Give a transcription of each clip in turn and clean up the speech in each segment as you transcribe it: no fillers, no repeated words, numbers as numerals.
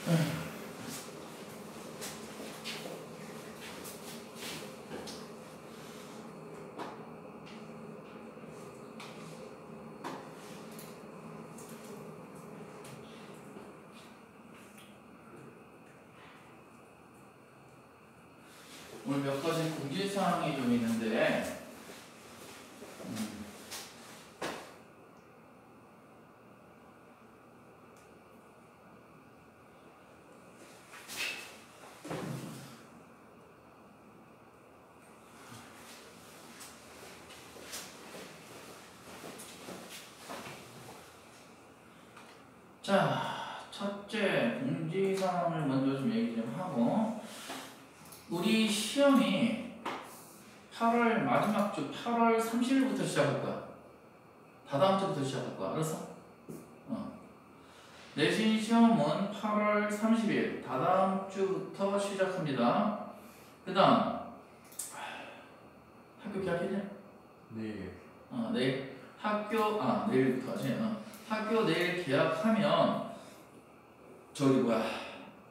오늘 몇 가지 공지사항이 좀 있는데 자, 첫째 공지사항을 먼저 좀 얘기 좀 하고 우리 시험이 8월 마지막 주 8월 30일부터 시작할 거야. 다다음 주부터 시작할 거야. 알았어? 내신 시험은 8월 30일 다다음 주부터 시작합니다. 그 다음 학교 계약했냐? 네. 내일 내일부터 하지. 학교 내일 계약하면 저기 뭐야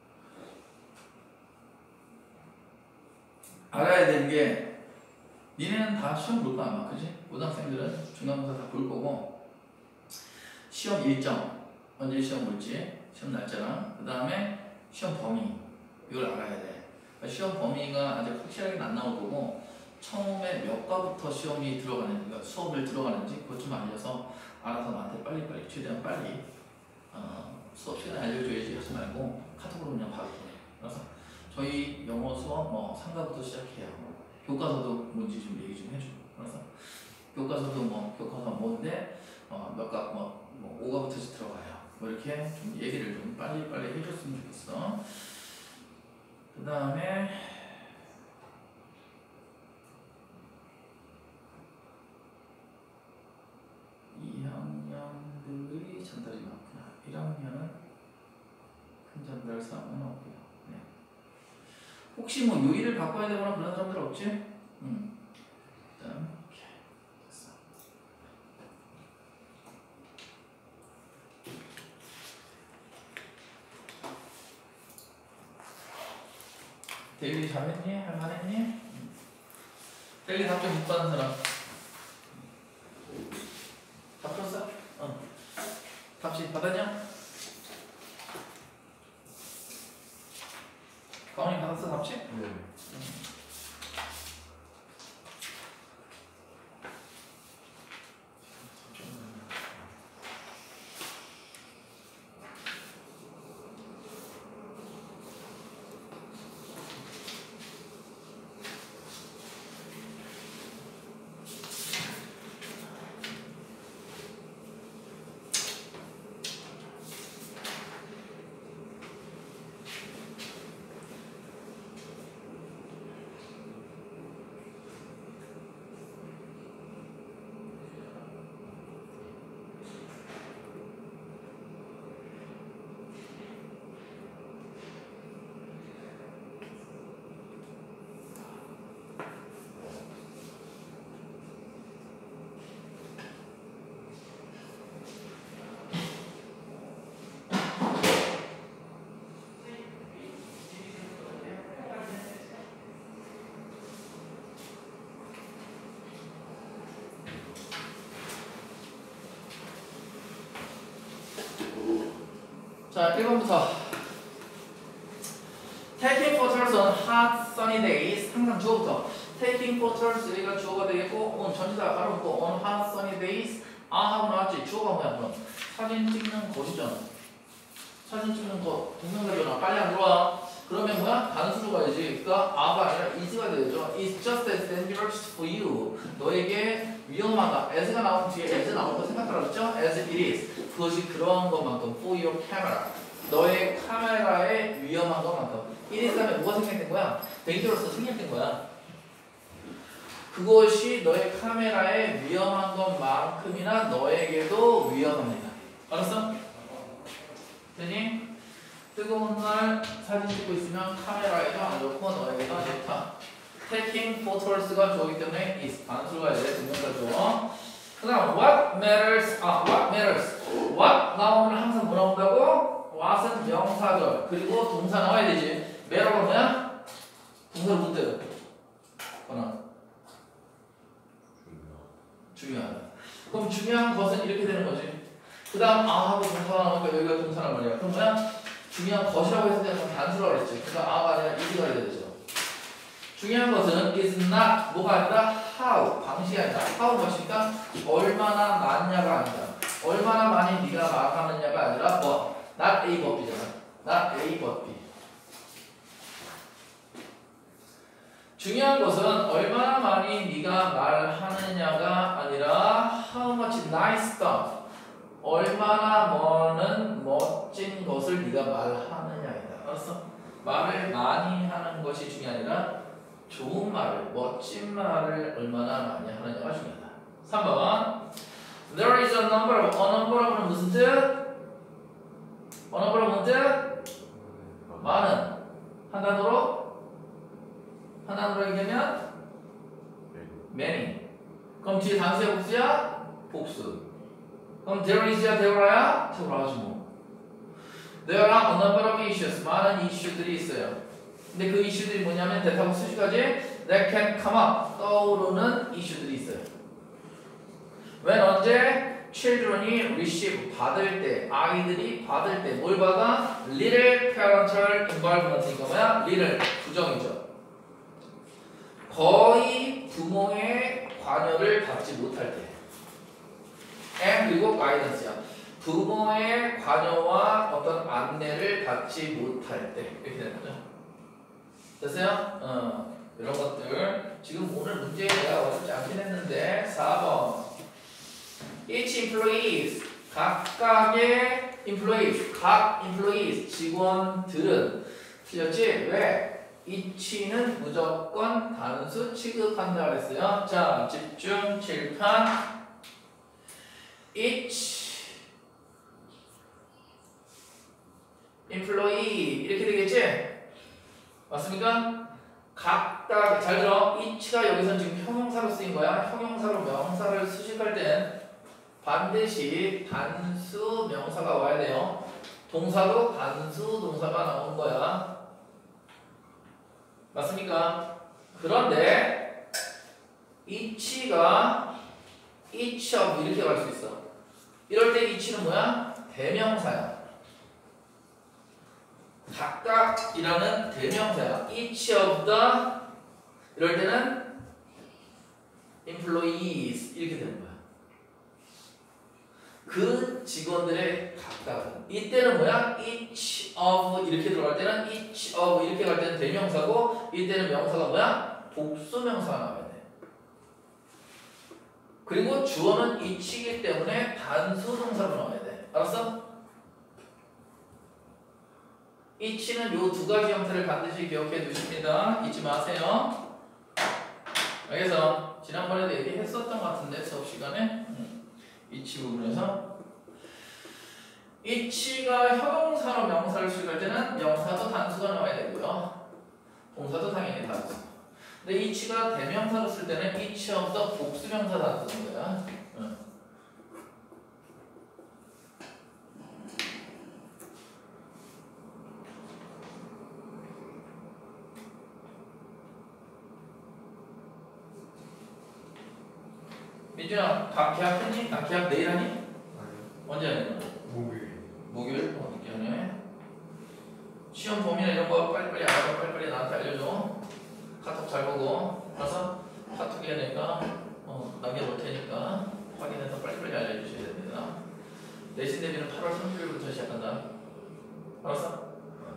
알아야 되는 게 니네는 다 시험 볼 거 아마 그지? 고등학생들은 중간고사 다 볼 거고 시험 일정 언제 시험 볼지 시험 날짜랑 그 다음에 시험 범위 이걸 알아야 돼. 그러니까 시험 범위가 아직 확실하게 안 나올 거고 처음에 몇 과부터 시험이 들어가는지 그러니까 수업을 들어가는지 그것 좀 알려서 알아서 나한테 빨리빨리 최대한 빨리 수업 시간에 알려줘야지 하지 말고 카톡으로 그냥 바로 보내. 그래서 저희 영어 수업 상가부터 시작해요. 교과서도 뭔지 좀 얘기 좀 해줘. 그래서 교과서도 교과서 뭔데 몇과 5과부터 들어가요. 이렇게 좀 얘기를 좀 빨리빨리 해줬으면 좋겠어. 그 다음에 2학년들이 전달이 많구나. 1학년은 큰 전달 사항은 없고요. 네. 혹시 요일을 바꿔야 되거나 그런 사람들 없지? 일단 이렇게 됐어. 데일리 잘했니? 할만했니? 데일리 답변 못 받은 사람 다 풀었어? 답지 받았냐? 가온이 받았어 답지? 네. 자, 1번부터 Taking photos on hot sunny days 항상 주어부터 Taking photos 여기가 주어가 되겠고 on 전치사가 가로놓고 on hot sunny days 하고 나왔지. 주어가 뭐야 그럼 사진 찍는 것이잖아. 사진 찍는 거 동명사잖아. 빨리 안 들어와. 그러면 뭐야? 단수로 가야지. 그러니까 아가 아니라 is가 되죠. It's just as dangerous for you. 너에게 위험하다. as가 나오면 뒤에 as 나올 거 생각하라 그랬죠? as it is. 그것이 그러한 것만큼 for your camera. 너의 카메라에 위험한 것만큼. it is 하면 뭐가 생략된 거야? dangerous 생략된 거야. 그것이 너의 카메라에 위험한 것만큼이나 너에게도 위험합니다. 알았어? 되니? 뜨거운 날 사진 찍고 있으면 카메라에도 안 좋고 너에게도 안 좋다. Taking photos가 좋기 때문에 is 단수가 이제 동명사 주어. 그 다음 what matters. what matters. what 나오면 항상 뭐 나온다고? what은 명사절. 그리고 동사 나와야 되지. 매라고 뭐야? 동사를 못 돼요. 하나. 중요하다. 그럼 중요한 것은 이렇게 되는 거지. 그 다음 하고 동사가 나오니까 여기가 동사란 말이야. 그럼 뭐야? 중요한 것이라고 해서 그냥 단수라고 그랬지. 그러니까 아가 아니라 is가 해야 되죠. 중요한 것은 is not 뭐가 아니라 how 방식이 아니라 how 무엇이니까 얼마나 많냐가 아니라 얼마나 많이 네가 말하느냐가 아니라 뭐 not A but B잖아. not A but B. 중요한 것은 얼마나 많이 네가 말하느냐가 아니라 how much nice stuff 얼마나 많은 멋진 것을 네가 말하느냐이다. 알았어? 말을 많이 하는 것이 중요한 게 아니라 좋은 말을, 멋진 말을 얼마나 많이 하느냐가 중요하다. 3번 There is a number of, a number of는 무슨 뜻? A number of 무슨 뜻? 많은. 한 단어로 얘기하면 many. 그럼 뒤에 단수야 복수야? 복수. 그럼 there is야 deora야? deora지 뭐. There are a number of issues. 많은 이슈들이 있어요. 근데 그 이슈들이 뭐냐면 대타고 수식까지 that can come up. 떠오르는 이슈들이 있어요. when 언제? children이 receive 받을 때 아이들이 받을 때 뭘 받아? little parental involvement이니까 뭐야? little 부정이죠. 거의 부모의 관여를 받지 못할 때. and 그리고 guidance야. 부모의 관여와 어떤 안내를 받지 못할 때 이렇게 되는 거죠. 됐어요? 이런 것들 지금 오늘 문제 내가 어렵지 않긴 했는데 4번 each employees 각각의 employees 각 employees 직원들은 틀렸지? 왜? each는 무조건 단수 취급한다 그랬어요. 자 집중 칠판 each employee 이렇게 되겠지? 맞습니까? 각각 잘 들어. each가 여기서 지금 형용사로 쓰인 거야. 형용사로 명사를 수식할 땐 반드시 단수 명사가 와야 돼요. 동사도 단수 동사가 나오는 거야. 맞습니까? 그런데 each가 each of 이렇게 갈 수 있어. 이럴 때 each는 뭐야? 대명사야. 각각이라는 대명사야. each of the 이럴 때는 employees 이렇게 되는 거야. 그 직원들의 각각은 이때는 뭐야? each of 이렇게 들어갈 때는 each of 이렇게 갈 때는 대명사고 이때는 명사가 뭐야? 복수명사가 나와야 돼. 그리고 주어는 each이기 때문에 단수 동사로 나와야 돼. 알았어? each는 요 두 가지 형태를 반드시 기억해 두십니다. 잊지 마세요. 알겠어? 지난번에도 얘기했었던 것 같은데 수업 시간에 each 부분에서 each가 형용사로 명사를 수식할 때는 명사도 단수가 나와야 되고요. 동사도 당연히 단수. 근데 each가 대명사로 쓸 때는 each of the 복수명사 단수인 거야. 민준아, 다 계약했니? 나 계약 내일 하니? 아니요. 언제 하니? 목요일. 목요일? 늦게 하네. 시험 범위나 이런 거 빨리빨리 알아봐. 빨리빨리 나한테 알려줘. 카톡 잘 보고. 알았어? 카톡 해야 되니까 남겨놓을 테니까 확인해서 빨리빨리 알려주셔야 됩니다. 내신 대비는 8월 30일부터 시작한다. 알았어?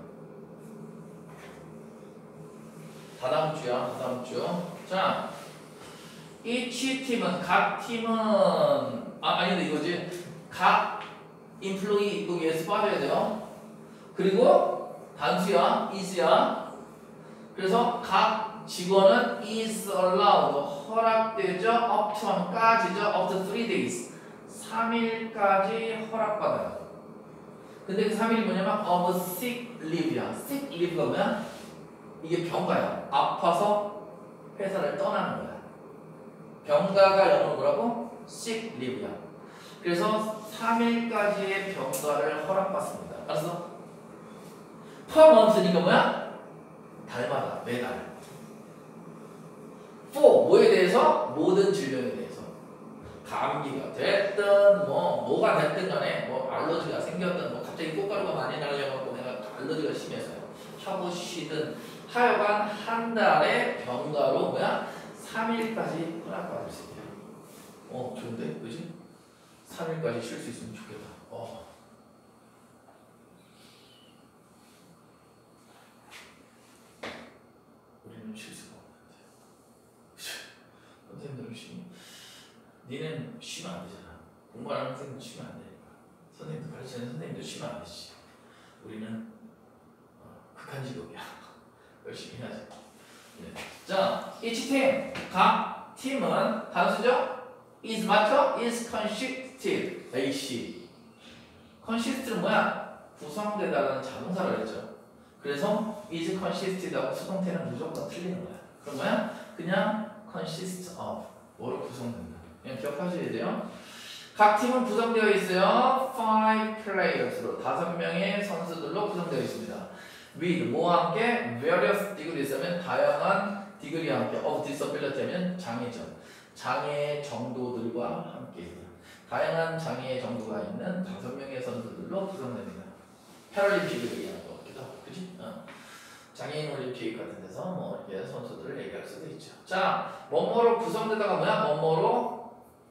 다다음 주야. 다다음 주. 자, each 팀은 각 팀은 아닌데 이거지. 각 employee 이거 yes 빠져야 돼요. 그리고 단수야, is야. 그래서 각 직원은 is allowed 허락되죠. up to 1까지죠. up to 3 days 3일까지 허락받아요. 근데 그 3일이 뭐냐면 of sick leave야. sick leave가 뭐야? 이게 병가야. 아파서 회사를 떠나는 거야. 병가가 영어로 뭐라고? sick leave야. 그래서 3일까지의 병가를 허락받습니다. 알았어? per month니까 뭐야? 달마다, 매달. for 뭐에 대해서? 모든 질병에 대해서. 감기가 됐든 뭐가 됐든 간에 뭐 알러지가 생겼든 뭐 갑자기 꽃가루가 많이 날려갖고 내가 알러지가 심해서요. 혀부시든 하여간 한 달에 병가로 뭐야? 3일까지 허락받을 수 있대요. 좋은데? 그지? 3일까지 쉴 수 있으면 좋겠다. 우리는 쉴 수가 없는데. 선생님들은 니는 쉬면 안 되잖아. 공부하는 학생은 쉬면 안 되니까. 선생님도 가르치는 선생님도 쉬면 안 되지. 우리는 극한 직업이야. 열심히 해야지. 네. 자, each team. 각 팀은 단수죠? is 맞죠? is consisted. AC. consist는 뭐야? 구성되다라는 자동사를 했죠. 그래서 is consisted하고 수동태는 무조건 틀리는 거야. 그럼 뭐야? 그냥 consist of. 뭐로 구성된다. 그냥 기억하셔야 돼요. 각 팀은 구성되어 있어요. 5 players로 5명의 선수들로 구성되어 있습니다. with 뭐와 함께 various degrees 하면 다양한 디그리와 함께 of disability 하면 장애죠. 장애 정도들과 함께 다양한 장애 정도가 있는 5명의 선수들로 구성됩니다. 패럴림픽을 얘기하는 것 같기도 하고, 그치? 장애인 올림픽 같은 데서 뭐 이렇게 선수들을 얘기할 수도 있죠. 자, 뭐뭐로 구성되다가 뭐야? 뭐뭐로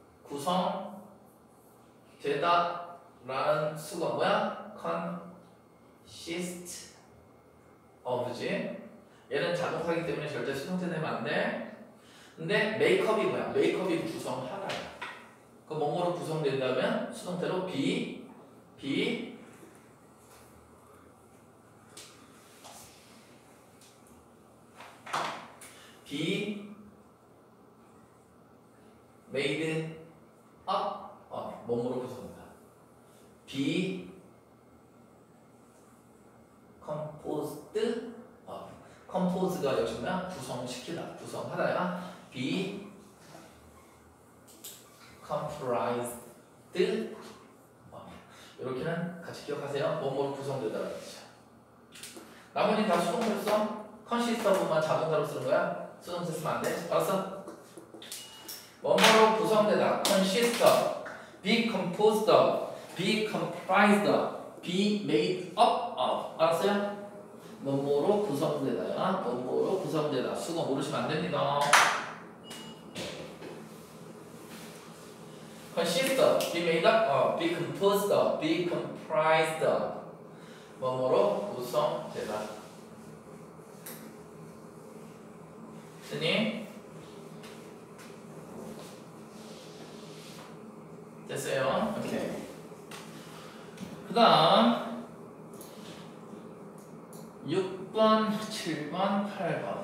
구성되다라는 수가 뭐야? consist of지. 얘는 자동사기 때문에 절대 수동태 되면 안 돼. 근데 makeup이 뭐야? makeup이 구성하다야. 그 뭐뭐로 구성된다면 수동태로 be made up of 뭐뭐로 구성된다. be composed of. compose가 역시 뭐야? 구성시키다, 구성하다야. be comprised of. 이렇게는 같이 기억하세요. 뭐뭐로 구성되다라는 뜻이야. 나머지 다 수동태로 써. consist of만 자동사로 쓰는 거야. 수동태 쓰면 안 돼. 알았어? 뭐뭐로 구성되다. consist of, be composed of, be comprised of, be made up of. 알았어요? 뭐뭐로 구성되다야. 뭐뭐로 구성되다. 수거 모르시면 안 됩니다. consist of, be made up of, be composed of, be comprised of. 뭐뭐로 구성되다. 됐니? 됐어요? 오케이. 그 다음 6번, 7번, 8번.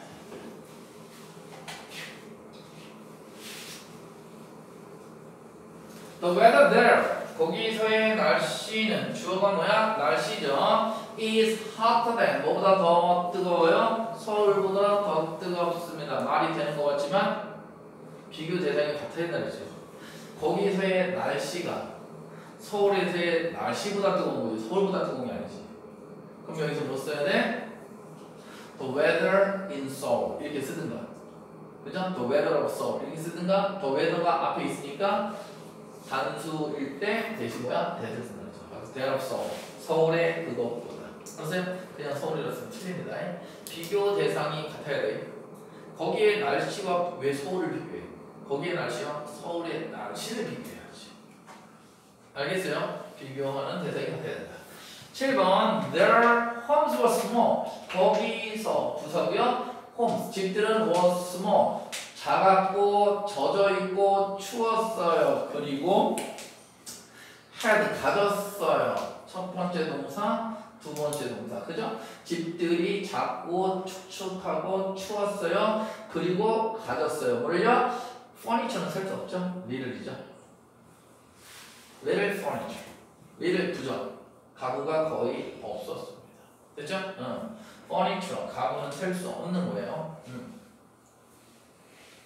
The weather there. 거기서의 날씨는 주어가 뭐야? 날씨죠. is hotter than. 뭐보다 더 뜨거워요? 서울보다 더 뜨겁습니다. 말이 되는 것 같지만 비교 대상이 같아야 날이죠. 거기서의 날씨가 서울에서의 날씨보다 뜨거운 거지. 서울보다 뜨거운 게 아니지. 그럼 여기서 뭐 써야 돼? The weather in Seoul 이렇게 쓰든가. 그죠? The weather of Seoul 이렇게 쓰든가. The weather가 앞에 있으니까 단수일 때 대신 뭐야? 대를 쓰는 거죠. 그래서 there of Seoul. 서울의 그것보다. 알았어요? 그냥 서울이라 쓰면 틀립니다. 비교 대상이 같아야 돼. 거기에 날씨와 왜 서울을 비교해? 거기에 날씨와 서울의 날씨를 비교해야지. 알겠어요? 비교하는 대상이 같아야 된다. 7번 Their homes were small. 거기서 구석이요. homes 집들은 were small. 작았고 젖어있고 추웠어요. 그리고 had 가졌어요. 첫 번째 동사, 두 번째 동사. 그죠? 집들이 작고 축축하고 추웠어요. 그리고 가졌어요. 뭘요? furniture는 셀 수 없죠? little이죠. little furniture. little 부정. 가구가 거의 없었습니다. 됐죠? furniture. 가구는 셀 수 없는 거예요.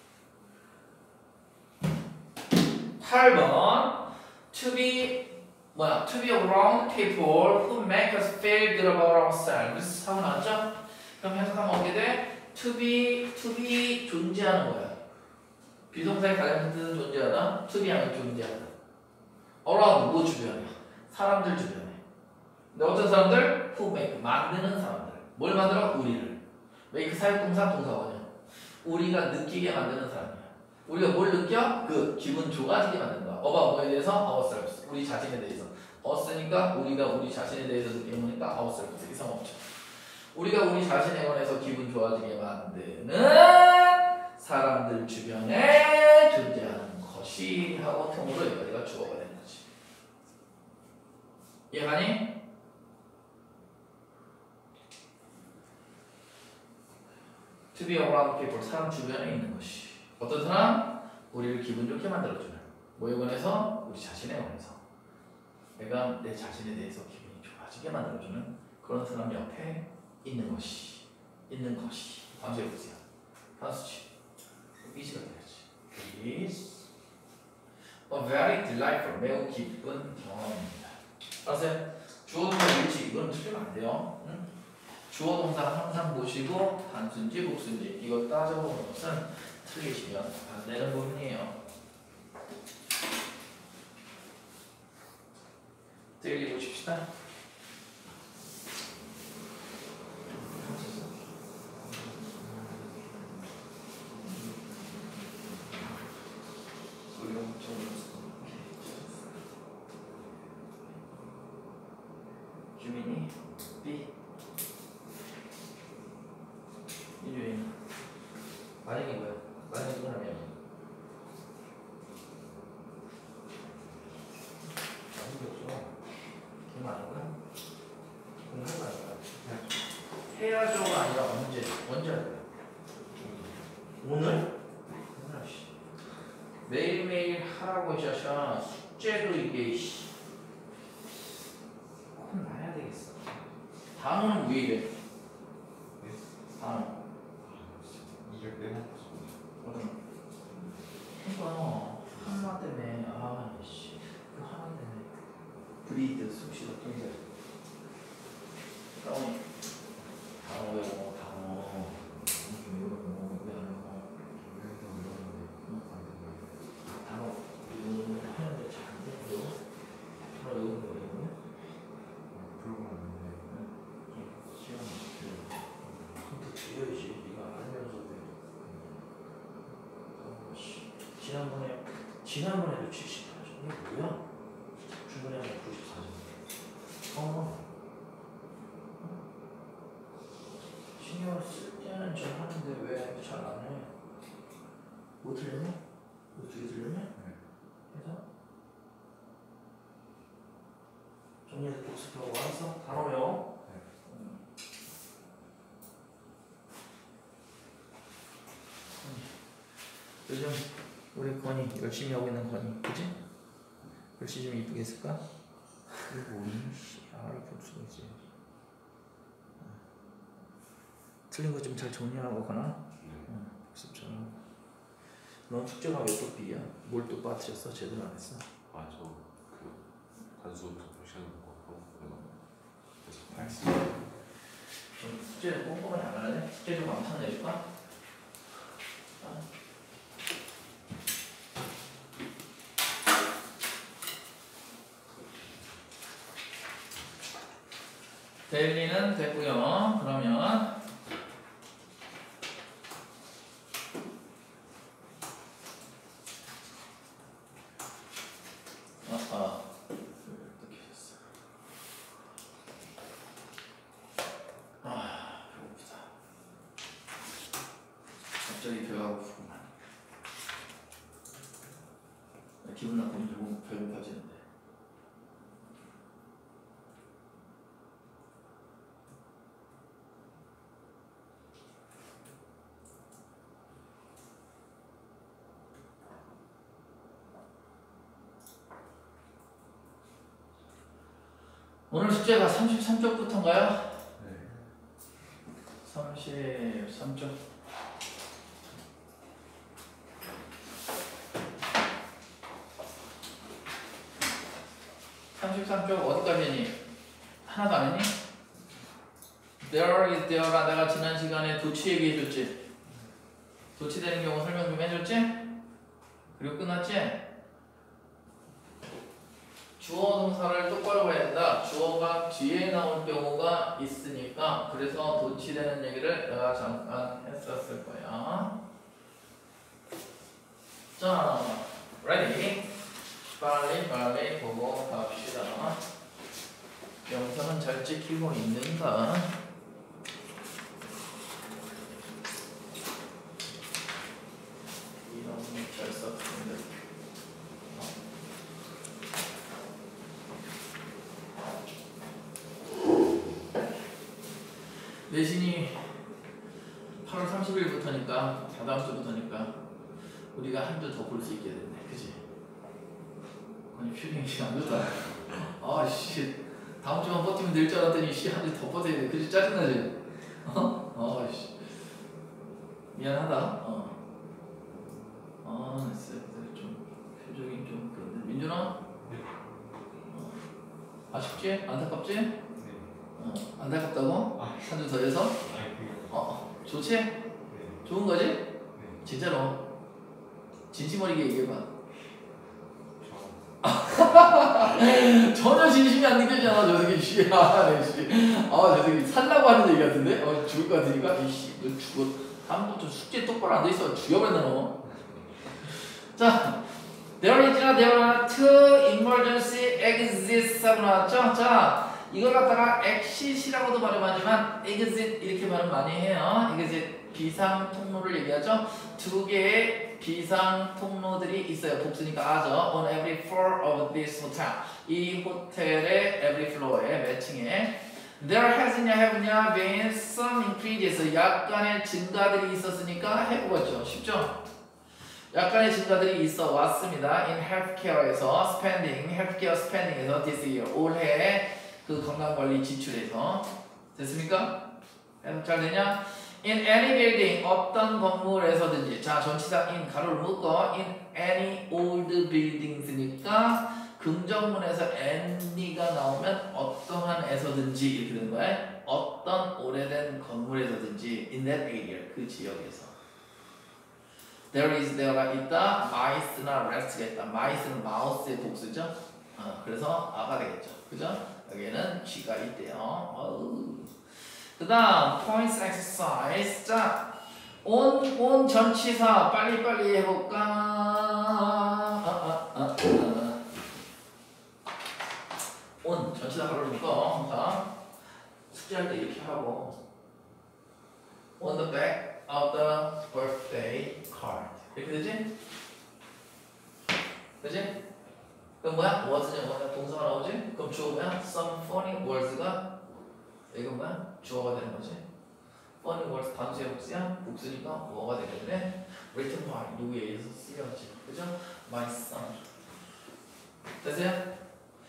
8번 to be 뭐야? To be around people who make us feel good about ourselves 하고 나왔죠? 그럼 해석하면 어떻게 돼? To be 존재하는 거야. 비동사에 관련된 존재하다. To be 하면 존재하다. around 뭐 주변이야? 사람들 주변에. 근데 어떤 사람들? Who make 만드는 사람들. 뭘 만들어? 우리를. make 사역동사 동사원이야. 우리가 느끼게 만드는 사람이야. 우리가 뭘 느껴? 기분 좋아지게 만드는 거야. about 뭐에 대해서? ourselves. 우리 자신에 대해서. us니까 우리가 우리 자신에 대해서 느끼는 거니까 ourselves. 이상 없죠. 우리가 우리 자신에 관해서 기분 좋아지게 만드는 사람들 주변에 존재하는 것이 하고 통으로 여기가 주어가 되는 거지. 이해가니? To be around people, 사람 주변에 있는 것이. 어떤 사람? 우리를 기분 좋게 만들어주는. 뭐에 관해서? 우리 자신에 관해서. 내가 내 자신에 대해서 기분이 좋아지게 만들어주는 그런 사람 옆에 있는 것이. 다음 해보세요. 단수치. is가 돼야지. is a very delightful, 매우 기쁜 경험입니다. 알았어요? 주어 동사 일치 이건 틀리면 안 돼요. 응? 주어 동사 항상 보시고 단순지 복순지 이거 따져보는 것은 틀리시면 안 되는 부분이에요. 데일리 보십시다. 주민이 B 이주인 만약에 뭐야? 만약에 이거 하면 아무 게 없어. 그럼 안 할까? 그럼 할까 안 할까? 해야죠가 아니라 언제 할까? 오늘? 오늘 씨. 매일매일 하라고 하셔서 숙제도 이게 씨. 혼나야 되겠어. 단어는 왜 이래? 단어. 이걸 빼먹고 어떤? 이거 하나 때문에 씨. 그 하나 때문에 브리드 숨쉬다 통제. 그러니 단어 외워 단어. 좀 외우고 왜 안 외워? 단어 이거 하는데 잘 안 되고요. 단어 외우는 거 외우고. 컴퓨터 들려야지. 네가 알면서 지난번에도 78점. 이게 뭐야? 중간에 94점. 신경 쓸 때는 잘 하는데 왜 잘 안 해? 뭐 틀렸냐? 뭐 두 개 틀렸냐? 해서 정리해서 복습하고 알았어? 단어 외워? 요즘 우리 건이 열심히 하고 있는 건이 그치? 글씨 좀 이쁘게 쓸까? 그리고 R을 볼 수가 있지. 틀린 거 좀 잘 정리하고 가나? 복습 잘하고. 넌 숙제가 왜 또 B야? 뭘 또 빠뜨렸어? 제대로 안 했어? 저 단수 표시하는 거 그래서 알겠어. 좀 숙제를 꼼꼼하게 안 하네? 숙제 좀 왕창 내줄까? 데일리는 됐고요. 그러면 배고프다. 갑자기 배가 고프구만. 기분 나쁘면 배고파지는데. 오늘 숙제가 33쪽부터인가요? 네. 33쪽. 13쪽 어디까지 했니? 하나도 안 했니? There is there가 내가 지난 시간에 도치 얘기해줬지? 도치되는 경우 설명 좀 해줬지? 그리고 끝났지? 주어 동사를 똑바로 봐야 된다. 주어가 뒤에 나올 경우가 있으니까 그래서 도치되는 얘기를 내가 잠깐 했었을 거야. 자, ready? 빨리 보고 갑시다. 영상은 잘 찍히고 있는가? 이런 잘 썼는데. 내신이 8월 30일부터니까 다다음 주부터니까 우리가 한 주 더 볼 수 있게 됐네. 그치? 아니 퓨딩이 안 좋다. 아씨 다음 주만 버티면 될 줄 알았더니 한 주 더 버텨야 돼. 그치? 짜증나지? 아씨 미안하다. 좀 표정이 좀 그런데 민준아? 아쉽지? 안타깝지? 안타깝다고? 한 주 더 해서? 좋지? 좋은 거지? 진짜로 진심 어리게 얘기해봐. 전혀 진심이 안 느껴지잖아 저 새끼. 저 새끼 살라고 하는 얘기 같은데? 죽을 것 같으니까 이씨 너 죽어. 다음부터 숙제 똑바로 앉아있어. 죽여버린다 너. 자, there are two emergency exits 하고 나왔죠? 자, 이걸 갖다가 exit이라고도 발음하지만 exit 이렇게 발음 많이 해요. exit 비상 통로를 얘기하죠. 두 개의 비상 통로들이 있어요. 복수니까 아죠. On every floor of this hotel. 이 호텔의 every floor에 몇 층에 there has냐 been some increases. 약간의 증가들이 있었으니까 해보겠죠. 쉽죠? 약간의 증가들이 있어 왔습니다. In healthcare에서 healthcare spending에서 this year 올해 그 건강관리 지출에서 됐습니까? 해석 잘 되냐? In any building 어떤 건물에서든지 자 전치사 in 가로를 묶어 in any old buildings니까 긍정문에서 any가 나오면 어떠한 에서든지 이렇게 되는 거야. 어떤 오래된 건물에서든지 in that area 그 지역에서 there가 있다. mice나 rest가 있다. mice는 mouse의 복수죠. 그래서 아가 되겠죠. 그죠? 여기에는 쥐가 있대요. 그 다음 points exercise. 자, on 전치사 빨리빨리 해볼까? on 전치사 가로를 묶어. 자, 숙제할 때 이렇게 하고 on the back of the birthday card 이렇게 되지? 그지? 그럼 뭐야? was냐 뭐냐 동사가 나오지? 그럼 주어 뭐야? Some funny words가 이건 뭐야? 주어가 되는 거지. funny words 단수의 복수야? 복수니까 뭐가 되겠네? written by 누구에 의해서 쓰여지. 그죠? my son. 됐어요?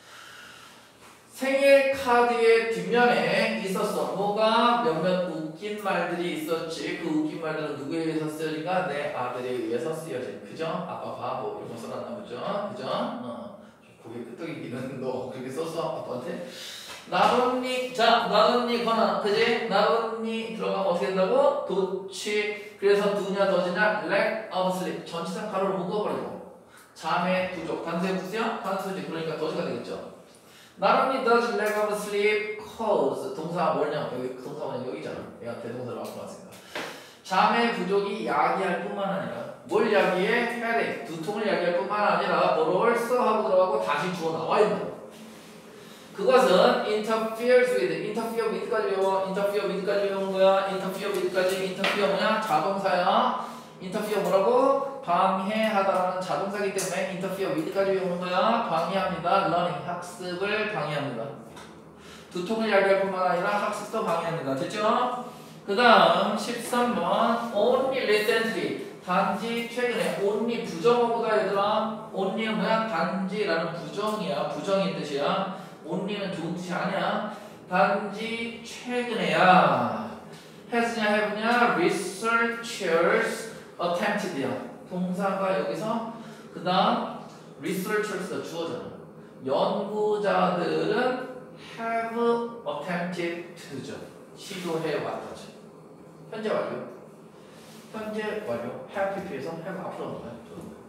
생일 카드의 뒷면에 있었어. 뭐가 몇몇 웃긴 말들이 있었지. 그 웃긴 말들은 누구에 의해서 쓰여진가? 내 아들에 의해서 쓰여진. 그죠? 아빠 바보 이런 거 써놨나 보죠. 그죠? 고개 끄덕이기는 너 그렇게 썼어 아빠한테? 나뭇잎. 자, 나뭇잎 하나 그지? 나뭇잎 들어가면 어떻게 된다고? 도치. 그래서 누냐 더지냐 lack of sleep. 전치사 가로를 묶어버리고 잠의 부족. 단수의 부수야? 단수지. 그러니까 더지가 되겠죠. 나뭇잎 does lack of sleep cause. 동사 뭐냐? 여기 동사는 여기잖아. 얘가 대동사로 갖고 왔으니까. 잠의 부족이 야기할 뿐만 아니라 뭘 야기해? headache. 두통을 야기할 뿐만 아니라 뭐를 써 하고 들어가고 다시 주어 나와 있는 거. 그것은 interferes with, interfere with까지 외워. interfere with까지 외우는 거야. interfere with까지. interfere 뭐냐? 자동사야. interfere 뭐라고? 방해하다라는 자동사이기 때문에 interfere with까지 외우는 거야. 방해합니다. learning 학습을 방해합니다. 두통을 야기할 뿐만 아니라 학습도 방해합니다. 됐죠? 그 다음 13번 only recently 단지 최근에 only 부정어보다 얘들아 only는 뭐야? 단지라는 부정이야. 부정인 뜻이야. only는 좋은 뜻이 아니야. 단지 최근에야 has냐 have냐 researchers attempted야. 동사가 여기서 그 다음 researchers가 주어잖아. 연구자들은 have attempted to죠. 시도해 왔다죠. 현재 완료. 현재 완료. have pp에서 have 앞으로 넘어가요.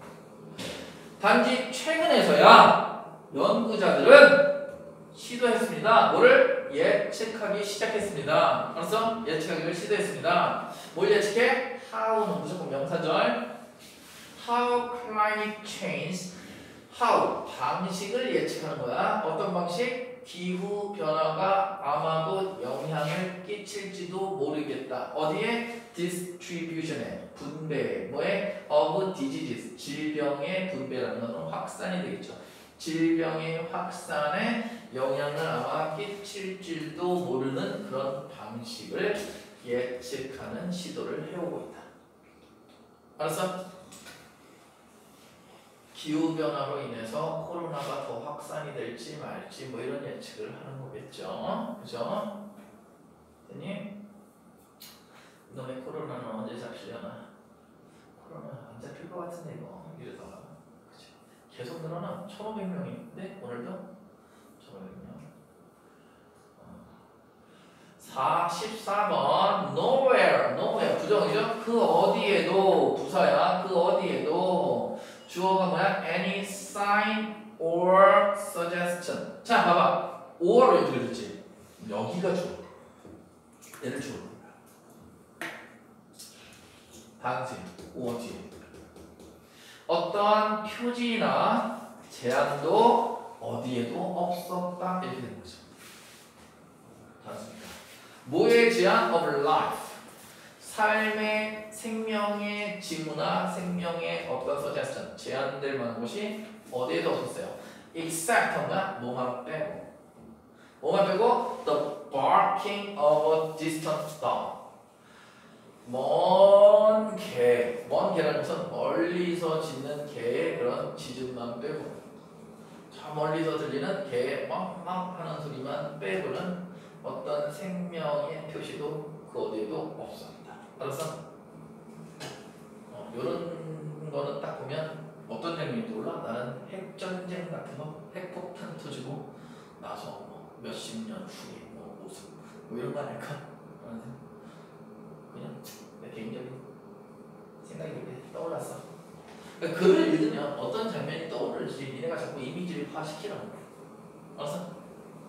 단지 최근에서야 연구자들은 시도했습니다. 뭐를? 예측하기 시작했습니다. 알았어? 예측하기를 시도했습니다. 뭘 예측해? how는 무조건 명사절. How climate change. how 방식을 예측하는 거야. 어떤 방식? 기후 변화가 아마도 영향을 끼칠지도 모르겠다. 어디에? distribution에 분배. 뭐에? of diseases 질병의 분배라는 것은 확산이 되겠죠. 질병의 확산에 영향을 아마 끼칠지도 모르는 그런 방식을 예측하는 시도를 해오고 있다. 알았어? 기후변화로 인해서 코로나가 더 확산이 될지 말지 뭐 이런 예측을 하는 거겠죠. 그죠? 됐니? 이놈의 코로나는 언제 잡히려나? 코로나 안 잡힐 것 같은데 이거 이러다가 그치? 계속 늘어나. 1,500명인데 오늘도 1,500명. 44번 nowhere 부정이죠? 그 어디에도 부사야. 그 어디에도 주어가 뭐야? any sign or suggestion. 자 봐봐. or로 어떻게 됐지? 여기가 주어. 얘를 주어. 당시 or 뒤에 어떠한 표지나 제안도 어디에도 없었다 이렇게 되는 거죠. 맞습니다. 뭐의 제안? of life. 삶의 생명의 징후나 생명의 어떤 suggestion 제안될 만한 것이 어디에도 없었어요. except 뭐만 빼고 뭐만 빼고 the barking of a distant dog. 먼 개라는 것은 멀리서 짖는 개의 그런 짖음만 빼고 저 멀리서 들리는 개의 막 하는 소리만 빼고는 어떤 생명의 표시도 그 어디에도 없습니다. 알았어? 요런 거는 딱 보면 어떤 장면이 떠올라? 나는 핵전쟁 같은 거, 핵폭탄 터지고 나서 뭐 몇십 년 후에 뭐 모습 뭐 이런 거 아닐까? 그냥 내 개인적인 생각이 이렇게 떠올랐어. 그러니까 글을 읽으면 어떤 장면이 떠오르지 니네가 자꾸 이미지를 화시키라는 거야. 알았어?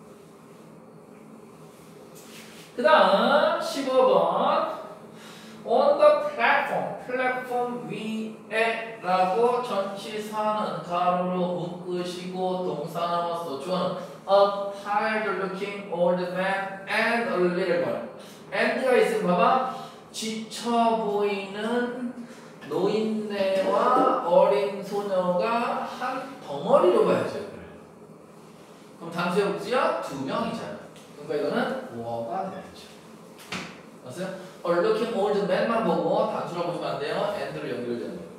그 다음 15번 on the platform 플랫폼 위에 라고 전치사는 가로로 묶으시고 동사 나왔어. 주어는 a tired looking old man and a little boy. and가 있으면 봐봐. 지쳐 보이는 노인네와 어린 소녀가 한 덩어리로 봐야죠. 그럼 단수의 복수야 2명이잖아. 그러니까 이거는 뭐가 되죠. 알았어요? looking old man만 보고 단수로 보시면 안 돼요. and로 연결되는 거예요.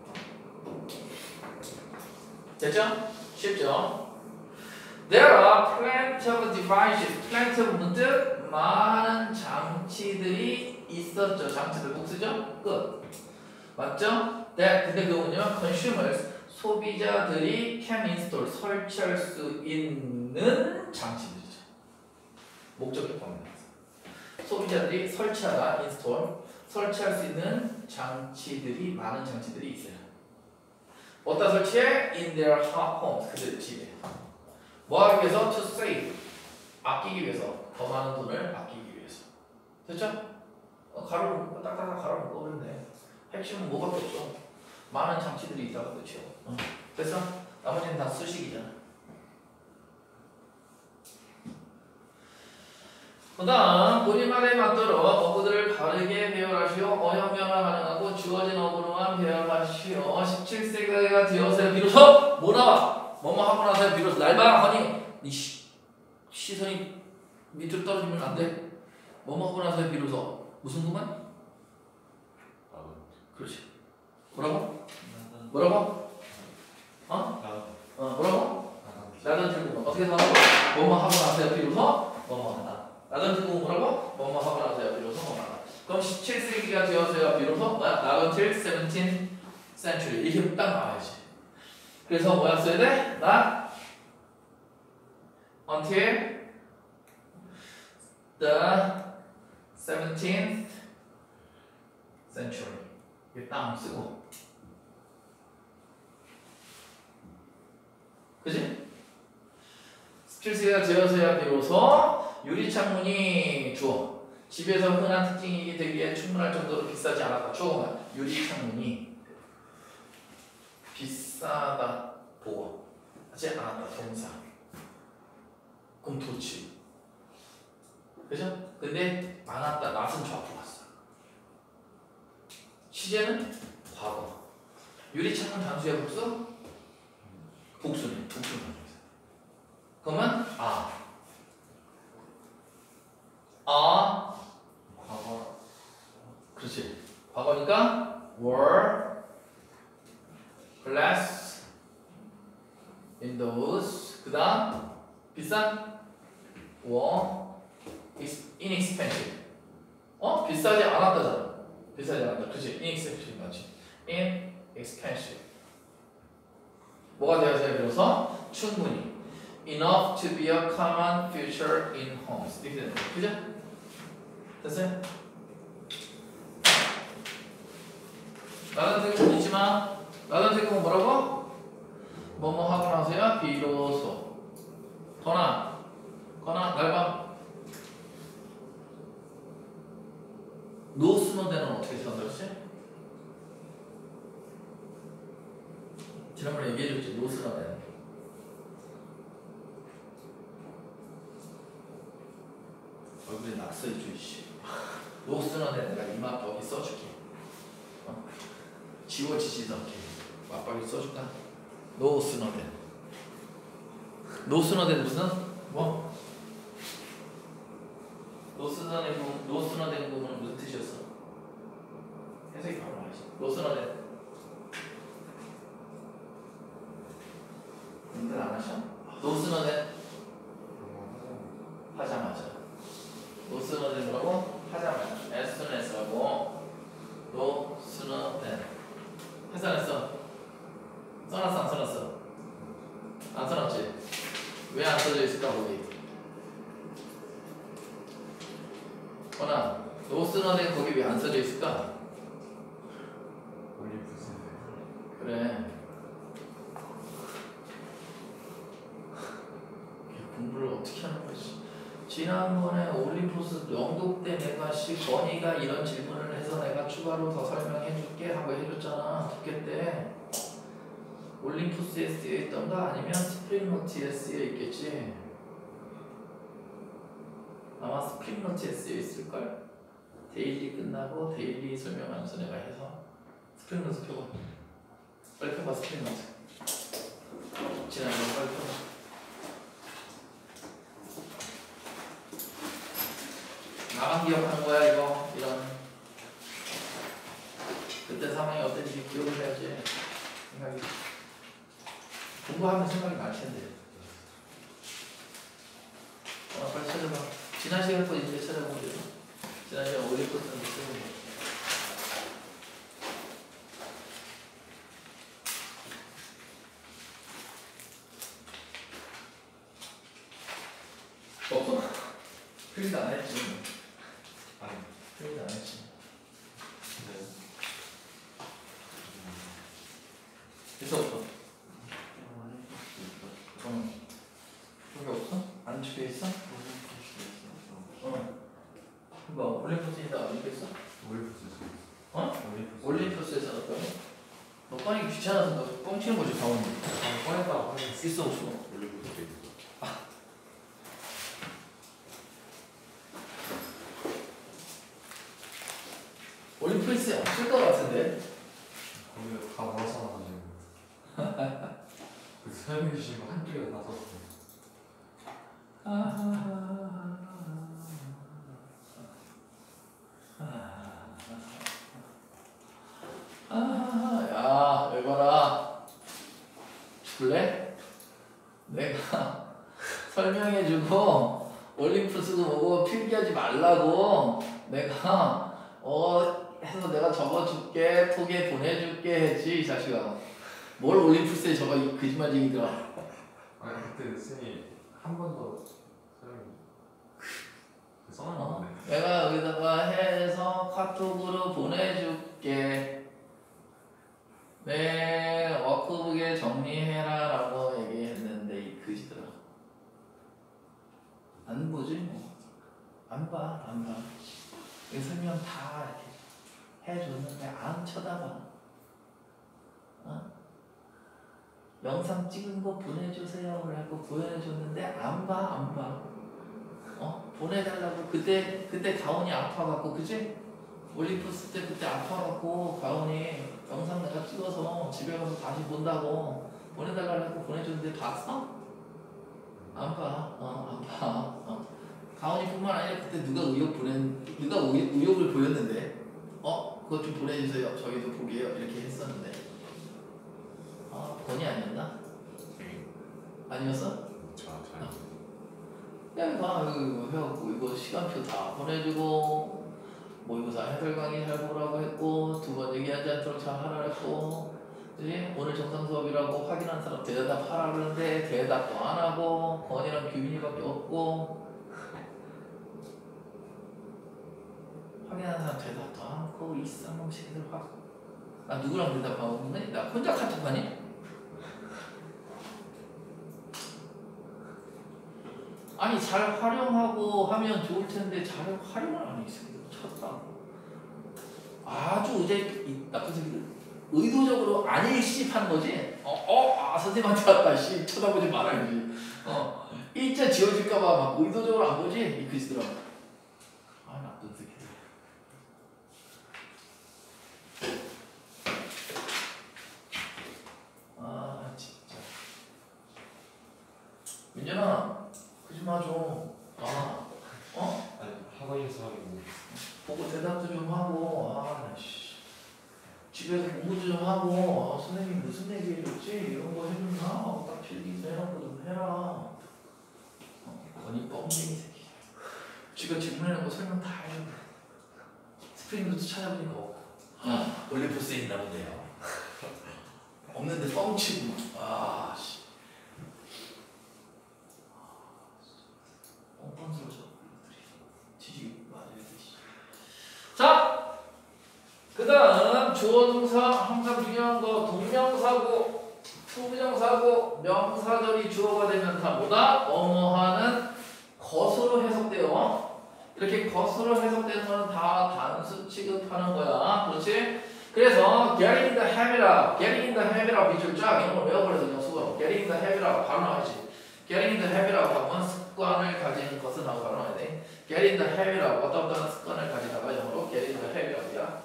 됐죠? 쉽죠? There are plenty of devices. plenty of 문득 많은 장치들이 있었죠. 장치들 복수죠? 끝. 맞죠? 네, 근데 그거는요. consumers 소비자들이 can install 설치할 수 있는 장치들이죠. 목적이 포함됩니다. 소비자들이 설치하다 install 설치할 수 있는 장치들이 많은 장치들이 있어요. 어디다 설치해? In their homes 그들 집에. 뭐 하기 위해서? To save 아끼기 위해서. 더 많은 돈을 아끼기 위해서. 됐죠? 가로로 묶고 딱딱딱 가로로 묶어버렸네. 핵심은 뭐밖에 없어. 많은 장치들이 있다고 그렇죠. 됐어? 나머지는 다 수식이잖아. 그 다음 본인만에 맞도록 어구들을 바르게 배열하시오. 어형 변화 가능하고 주어진 어구로만 배열하시오. 17세기가 되어서야 비로소 뭐 나와? 뭐뭐 하고 나서야 비로소 날 봐 허니 니 시선이 밑으로 떨어지면 안 돼. 뭐뭐 하고 나서야 비로소 무슨 그만? 그렇지. 뭐라고? 뭐라고? 뭐라고? 나던 들고 어떻게 나와? 뭐뭐 하고 나서야 비로소 뭐뭐 하다. 나던 들고 뭐라고? 뭐뭐 하고 나서야 비로소 뭐뭐 하다. 그럼 17세기가 되어서야 비로소 뭐야? Not until 17th century 이렇게 딱 나와야지. 그래서 뭐야 써야 돼? Not until the 17th century. 이게 땅 쓰고. 그지? 스틸스가 되어서야 비로소 유리창문이 주어. 집에서 흔한 특징이 되기에 충분할 정도로 비싸지 않았다. 주어가 유리창문이 비싸다. 보고 하지 않았다. 동사. 그럼 도치. 그죠? 근데 많았다. 낫은 좌표 갔어. 시제는 과거. 유리창문 단수야 복수? 복수네. 복수는. 그러면 과거. 그렇지. 과거니까 were glass windows. 그다음 비싼 were inexpensive. 비싸지 않았다잖아. 비싸지 않았다. 그렇지. inexpensive 맞지. inexpensive. 뭐가 되어서야 비로소 충분히 enough to be a common feature in homes. 이렇게 되는 거죠. 그죠? 됐어요? 나단 태국은 잊지 마. 나단 태국은 뭐라고? 뭐뭐 하고 나서야 비로소. 거나 날봐. 노스노대는 어떻게 선택했지? 지난번에 얘기해줬지. 노스노대. 얼굴에 낙서해줘 씨. 노스노대 내가 이마 여기 써줄게. 지워지지도 않게 맞박이 써줄까? 노스노대. 노스노대는 무슨? 뭐? 노스노대는 부분은 무슨 뜻이었어? 해석이 바로 나와있어. 노스노대. 님들 안 하셔? 노스노대 하자마자. 노스노대 뭐라고? 하자마자. as soon as라고. 노스노대. 해서 안 했어? 써놨어 안 써놨어? 안 써놨지? 왜 안 써져 있을까 거기? 허나 노스너는 거기 왜 안 써져 있을까? 그래. 공부를 어떻게 하는 거지? 지난번에 올림푸스 연극 때 내가 건이가 이런 질문을 해서 내가 추가로 더 설명해 줄게 하고 해줬잖아. 듣게 때 올림푸스에 쓰여 있던가 아니면 스프링노트에 쓰여 있겠지. 아마 스프링노트에 쓰여 있을걸. 데일리 끝나고 데일리 설명하면서 내가 해서 스프링노트 펴봐. 빨리 펴봐. 스프링노트 지난번에 빨리 펴봐. 나만 기억하는 거야 이거. 이런 그때 상황이 어땠는지 기억을 해야지. 생각이 공부하면 생각이 날 텐데. 빨리 찾아봐. 지난 시간 거 이제 찾아보면 되죠. 지난 시간 올림푸스는 쓰고. 없어? 프린트 안 했지. 프린트 안 했지. 있어 없어? 여기 없어? 안 적혀 있어? 뭐 올림푸스에다 올림푸스 있어? 올림푸스에서 넣었다고? 너 꺼내기 귀찮아서 너 뻥치는 거지 가운데. 꺼냈다고 있어 없어? 올림푸스에 없을 것 같은데? 거기 다 몰아서 나가지고 그 설명해 주신 거 한쪽에 나서 야, 여봐라. 줄래? 내가 설명해주고 올림푸스도 보고 필기하지 말라고 내가 해서 내가 적어줄게, 톡에 보내줄게 했지 이 자식아. 뭘 올림푸스에 적어 이 거짓말쟁이들아. 아니 그때 쌤이 한 번 더 설명. 써놨는데. 내가 여기다가 해서 카톡으로 보내줄게. 네, 워크북에 정리해라 라고 얘기했는데 이 그지더라. 안 보지 뭐. 안 봐. 이 설명 다 이렇게 해줬는데 안 쳐다봐. 영상 찍은 거 보내주세요 라고 보내줬는데 안 봐. 보내달라고 그때 가온이 아파갖고 그치? 올림푸스 때 그때 아파갖고 가온이 영상 내가 찍어서 집에 가서 다시 본다고 보내달라고 보내줬는데 봤어? 안 봐. 가온이 뿐만 아니라 그때 누가 의욕을 보였는데 그것 좀 보내주세요 저희도 보게요 이렇게 했었는데 권이 아니었나? 아니었어? 야, 이거 해갖고 이거 시간표 다 보내주고 모의고사 해설 강의 잘 보라고 했고 2번 얘기하지 않도록 잘 하라 했고 그지? 오늘 정상 수업이라고 확인한 사람 대답하라 그러는데 대답도 안 하고 권이랑 규민이밖에 없고 확인한 사람 대답도 안 하고 이 쌍놈새끼들 나 누구랑 대답하고 있니? 나 혼자 카톡하니? 아니 잘 활용하고 하면 좋을 텐데 잘 활용을 안 해. 이 새끼들 쳤다. 아주 나쁜 새끼들 의도적으로 안 일십하는 거지. 선생님한테 왔다. 씨 쳐다보지 말아야지. 일자 지워질까봐 막 의도적으로 안 보지. 이 글씨들아. 나쁜 새끼들. 진짜. 민준아. 마 좀. 아니 학원에서 하는 보고 대답도 좀 하고. 집에서 공부도 좀 하고. 선생님 무슨 얘기 해줬지? 이런 거 해줬나? 딱 필기도 해놓고 좀 해라. 건이 뻥쟁이 새끼. 지가 질문해놓은 거 설명 다 해줘. 스프링노트 찾아보니까 없고. 올림푸스에 있나 본데요. 없는데 뻥치고. 씨. 뻔뻔스러워져. 지지 맞아야 돼. 자, 그 다음 주어 동사 항상 중요한 거 동명사고 투부정사고 명사절이 주어가 되면 다 뭐다? 뭐뭐하는 것으로 해석돼요. 이렇게 것으로 해석되는 거는 다 단수 취급하는 거야. 그렇지? 그래서 getting the habit이라고 밑줄 쫙 이런 걸 외워버려서 그냥 수업 getting the habit이라고 바로 나와야지. getting the habit이라고 하면 습관을 가지는 것은 하고 바로 나와야 돼. getting the habit이라고 어떤 습관을 가지다가 영어로 getting the habit이라고야.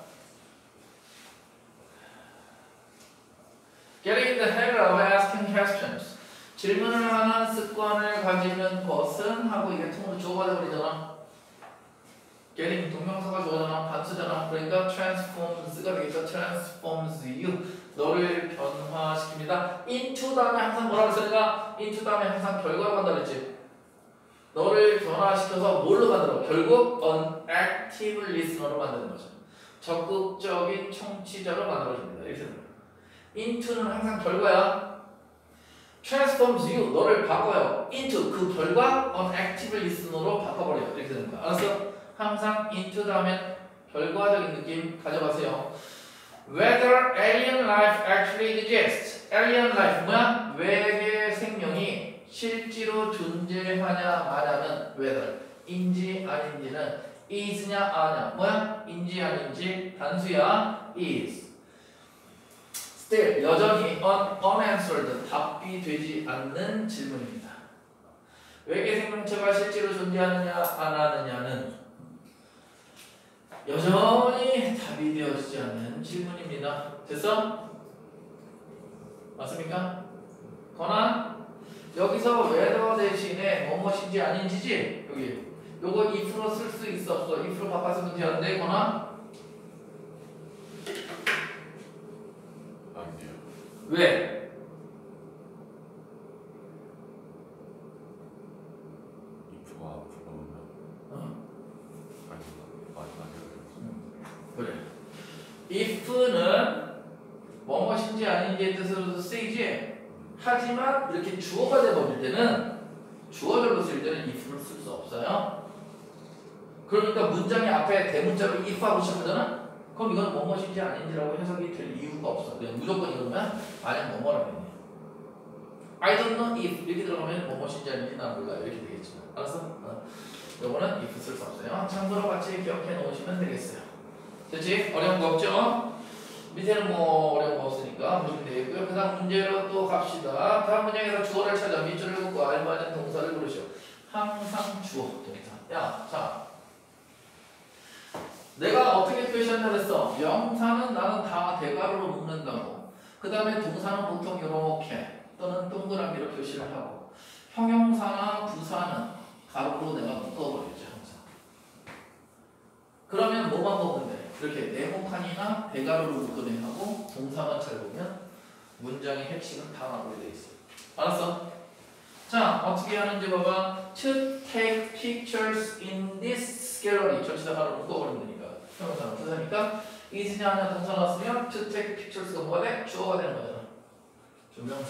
getting the habit이라고 asking questions. 질문을 하는 습관을 가지는 것은 하고 이게 통으로 주어가 되버리잖아. getting 동명사가 주어잖아. 단수잖아. 그러니까 transforms가 되겠죠. transforms you. 너를 변화시킵니다. into 다음에 항상 뭐라고 했으니까 into 다음에 항상 결과로 간다 그랬지. 너를 변화시켜서 뭘로 만들어? 결국 an active listener로 만드는 거죠. 적극적인 청취자로 만들어줍니다. 이렇게 됩니다. into는 항상 결과야. transforms you. 너를 바꿔요. into 그 결과 an active listener로 바꿔버려요. 이렇게 되는 거야. 알았어? 항상 into 다음에 결과적인 느낌 가져가세요. Whether alien life actually exists. alien life 뭐야? 외계 생명이 실제로 존재하냐 마냐는 whether 인지 아닌지는 is냐 아냐 뭐야? 인지 아닌지 단수야 is. Still 여전히 unanswered 답이 되지 않는 질문입니다. 외계 생명체가 실제로 존재하느냐 안 하느냐는 여전히 답이 되어지지 않는 질문입니다. 됐어? 맞습니까? 거나 여기서 whether 대신에 무엇인지 아닌지지 여기 요거 if로 쓸 수 있어 없어? if로 바꿔쓰면 되는데 거나 아니요. 왜? if가 앞으로 오면 그래. if는 무엇인지 아닌지의 뜻으로도 쓰이지. 하지만 이렇게 주어가 돼버릴 때는 주어절로 쓸 때는 if를 쓸 수 없어요. 그러니까 문장의 앞에 대문자로 if하고 시작하잖아? 그럼 이건 뭐뭐인지 아닌지라고 해석이 될 이유가 없어. 그냥 무조건 이러면 만약 뭐뭐라고 해. I don't know if 이렇게 들어가면 뭐뭐인지 아닌지 난 몰라요. 이렇게 되겠지만. 알았어? 요거는 if 쓸 수 없어요. 참고로 같이 기억해 놓으시면 되겠어요. 됐지? 어려운 거 없죠? 밑에는 뭐 어려운 거 없으니까 보시면 되겠고요. 그 다음 문제로 또 갑시다. 다음 문장에서 주어를 찾아 밑줄을 긋고 알맞은 동사를 부르시오. 항상 주어 동사. 야, 자. 내가 어떻게 표시한다 그랬어? 명사는 나는 다 대괄호로 묶는다고. 그 다음에 동사는 보통 이렇게 또는 동그라미로 표시를 하고 형용사나 부사는 가로로 내가 묶어버리죠. 항상. 그러면 뭐만 보면 돼? 이렇게 네모칸이나 대괄호로 묶어내 하고 동사만 잘 보면 문장의 핵심은 다 마무리되어 있어요. 알았어? 자, 어떻게 하는지 봐봐. To take pictures in this gallery. 전치사 가로 묶어버리면 되니까. 형용사는 부사니까 is냐 하냐 동사 나왔으면 to take pictures가 뭐가 돼? 주어가 되는 거잖아. 조명사.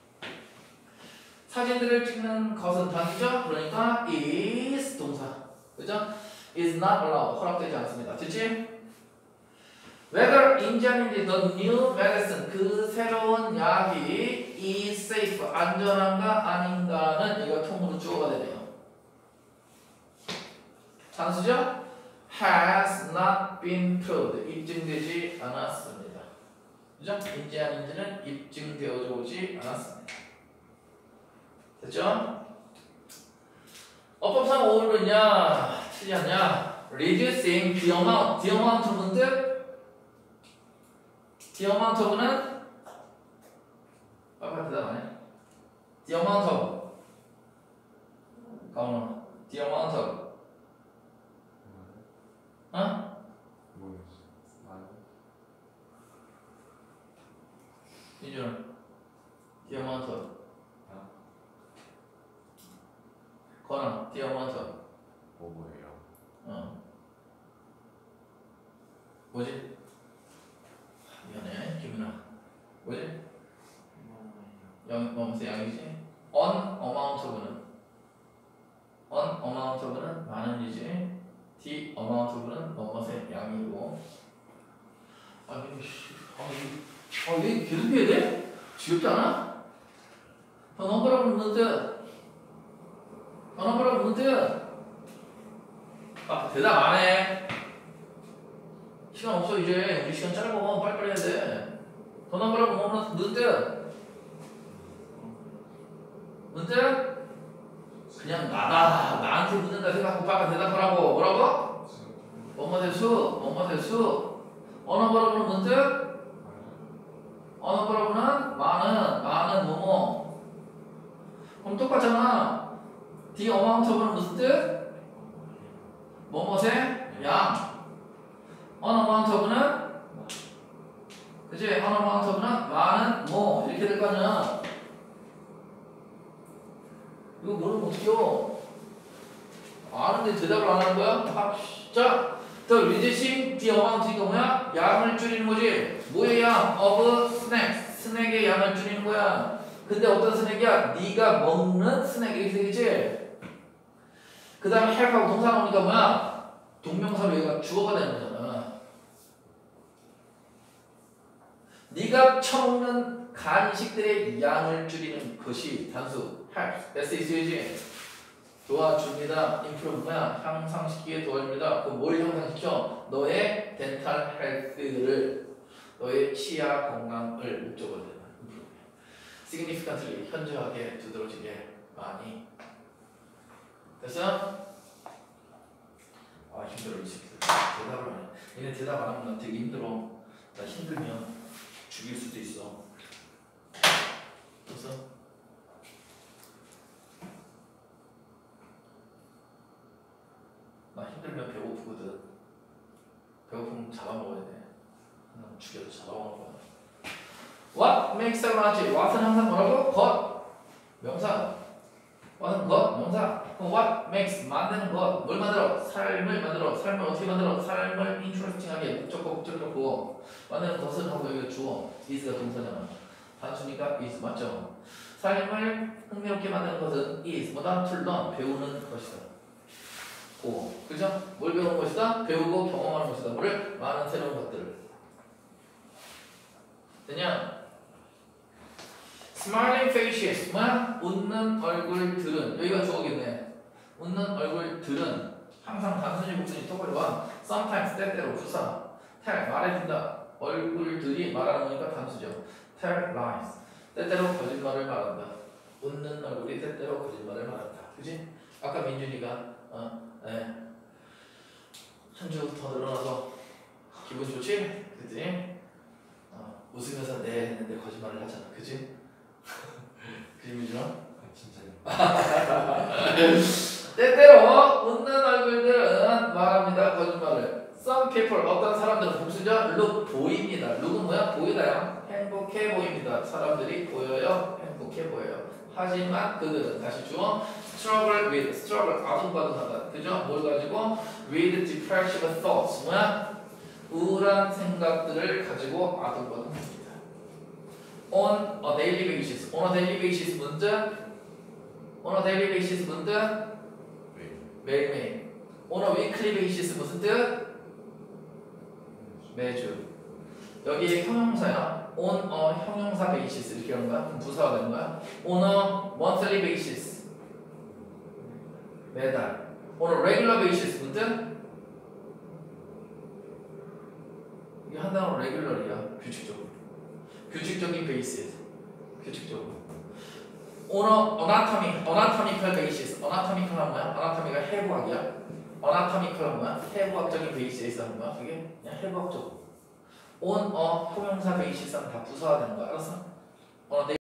사진들을 찍는 것은 단위죠? 그러니까 is 동사. 그죠? is not allowed. 허락되지 않습니다. 됐지? Whether 인지 아닌지 the new medicine 그 새로운 약이 is safe 안전한가 아닌가는 이거 통으로 주어가 되네요. 단수죠? has not been proved 입증되지 않았습니다. 그죠? 인지 아닌지는 입증되어져 오지 않았습니다. 됐죠? 어법상 어울리냐 틀렸냐? reducing the amount of는 뜻? the amount of는 빨리 대답 안 해? the amount of 가오나 the amount of 어? 이준아 the amount of 거나 the amount of 뭐예요? 뭐지? 미안해 김윤아 뭐지? 무슨 양이지? on amount of는 많은이지 the amount of는 뭐뭐의 양이고 왜 계속해야 돼? 지겹지 않아? 더 넘버라고 묻는 뜻 더 넘버라고 묻는 뜻 대답 안 해. 시간 없어 이제. 우리 시간 짧아. 빨리빨리 해야 돼. 더 넘버라고 묻는 뜻 묻는 뜻? 그냥 나한테 묻는다 생각하고 빨리 대답하라고. 뭐라고? 뭐뭐 대수 언어버라고는 묻는 뜻? 언어버라고는 많은 뭐뭐. 그럼 똑같잖아. the amount of는 무슨 뜻? 뭐뭐의 양. on amount of는 그치? on amount of는 많은 뭐 이렇게 될 거 아니야. 이거 모르면 어떡해요? 아는데 대답을 안 하는 거야? 자, the reducing the amount 이거 뭐야? 양을 줄이는 거지. 뭐의 양? of snack. 스낵의 양을 줄이는 거야. 근데 어떤 스낵이야? 네가 먹는 스낵 이렇게 되겠지? 그 다음에 help하고 동사 나오니까 뭐야? 동명사로 얘가 주어가 되는 거잖아. 네가 처먹는 간식들의 양을 줄이는 것이 단수 help. SEC지 도와줍니다. improve 뭐야? 향상시키기에 도와줍니다. 그럼 뭘 향상시켜? 너의 덴탈 헬스를 너의 치아 건강을 목적으로 되는 improve. significantly 현저하게 두드러지게 많이. 됐어? 힘들어 이 새끼들. 대답을 안 해. 얘네 대답 안 하면 나 되게 힘들어. 나 힘들면 죽일 수도 있어. 됐어? 나 힘들면 배고프거든. 배고프면 잡아먹어야 돼. 그냥 죽여서 잡아먹는 거야. What makes a large? What은 항상 뭐라고? 것. 명사. what은 것. 명사. 그럼 what makes 만드는 것. 뭘 만들어? 삶을 만들어. 삶을 어떻게 만들어? 삶을 interesting하게 목적격 부어. 만드는 것은 하고 여기가 주어. is가 동사잖아. 단수니까 is 맞죠? 삶을 흥미롭게 만드는 것은 is 뭐다? to learn 배우는 것이다. 고 그죠? 뭘 배우는 것이다? 배우고 경험하는 것이다. 뭐를? 많은 새로운 것들을. 되냐? Smiling faces 뭐야? 웃는 얼굴들은 여기가 주어겠네. 웃는 얼굴들은 항상 단순히 목소리 똑바로와 sometimes 때때로 부사 tell 말해준다. 얼굴들이 말하는 거니까 단수죠. tell lies 때때로 거짓말을 말한다. 웃는 얼굴이 때때로 거짓말을 말한다. 그지? 아까 민준이가 한 주 더 늘어나서 기분 좋지? 그랬더니 웃으면서 네 했는데 거짓말을 하잖아. 그지? 그지 민준아? 진짜요. 때때로 웃는 얼굴들은 말합니다. 거짓말을. Some people 어떤 사람들은 복수죠. look 보입니다. look은 뭐야? 보이다요. 행복해 보입니다. 사람들이 보여요. 행복해 보여요. 하지만 그들은 다시 주어 struggle with struggle 아둥바둥하다. 그죠? 뭘 가지고 with depressive thoughts 뭐야? 우울한 생각들을 가지고 아둥바둥합니다. On a daily basis. On a daily basis 문자. On a daily basis 문자. 매일매일. On a weekly basis 무슨 뜻? 매주. 여기에 형용사야. On a 형용사 basis 이렇게 하는 거야? 그럼 부사가 되는 거야? On a monthly basis 매달. On a regular basis 무슨 뜻? 이게 한 단어로 regular이야. 규칙적으로. 규칙적인 basis. 규칙적으로. On a anatomical basis. anatomical은 뭐야? anatomy가 해부학이야. anatomical은 뭐야? 해부학적인 베이스에서 하는 거야. 그게 그냥 해부학적으로. on a 형용사 베이시스는 다 부사가 되는 거야. 알았어?